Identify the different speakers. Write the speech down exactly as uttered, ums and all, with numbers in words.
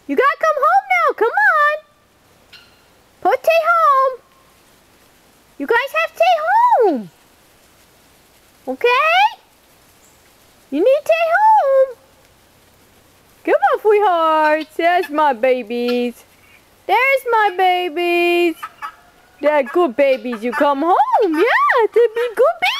Speaker 1: You gotta come home now. Come on. Put home. You guys have to stay home. Okay? You need to stay home. Come on, sweethearts. There's my babies. There's my babies. They're good babies. You come home. Yeah, they'll be good babies.